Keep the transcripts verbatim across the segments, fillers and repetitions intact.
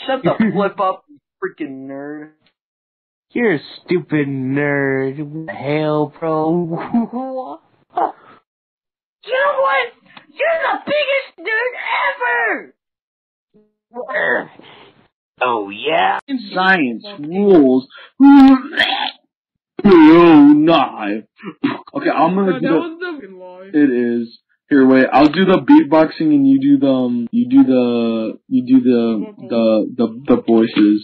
shut the flip up, you freaking nerd. You're a stupid nerd. What the hell, bro? You know what? You're the biggest nerd ever! Oh, yeah? Science rules. Oh, knife. Okay, I'm gonna do the... It is. Here, wait. I'll do the beatboxing and you do the, um, you do the, you do the, the, the, the voices.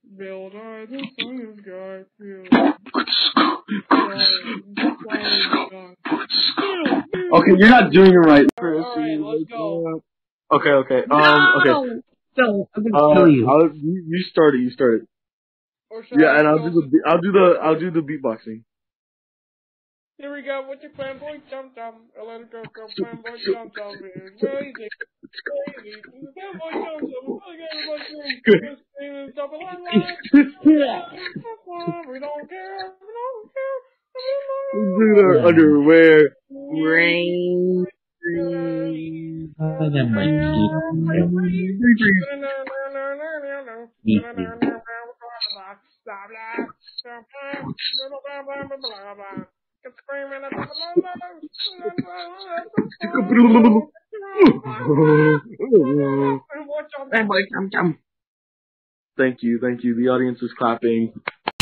Okay, you're not doing it right. Alright, let's go. Okay, okay. Um, okay. No, I'm gonna Uh, kill you. I'll, you. You start it. You start it. Yeah, and I'll do the. Be- I'll do the. I'll do the beatboxing. Here we go with your fanboy jump jump. A little girl go fanboy jump jump. It's crazy, crazy. The fanboy jump jump. We got everybody doing screaming stuff a lot. We don't care. We don't care. We do our underwear. Rain. I got my teeth. Thank you, thank you. The audience is clapping.